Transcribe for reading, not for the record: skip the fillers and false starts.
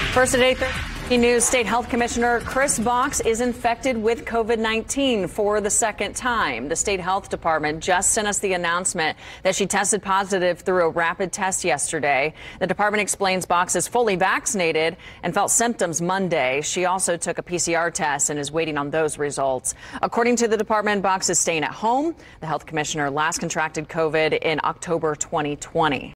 First at 8:30 News, State Health Commissioner Kristina Box is infected with COVID-19 for the second time. The State Health Department just sent us the announcement that she tested positive through a rapid test yesterday. The department explains Box is fully vaccinated and felt symptoms Monday. She also took a PCR test and is waiting on those results. According to the department, Box is staying at home. The health commissioner last contracted COVID in October 2020.